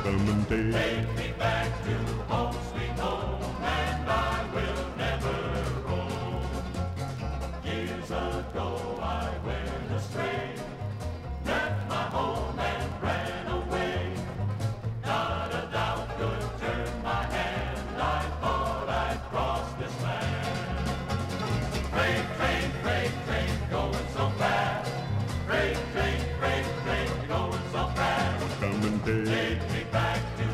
come and Take me back to home, sweet home, and I will never roam. Years ago I went astray, left my home and ran away. Not a doubt could turn my hand, I thought I'd cross this land. Freight train, going so fast. Freight train, going so fast. come and Take me back to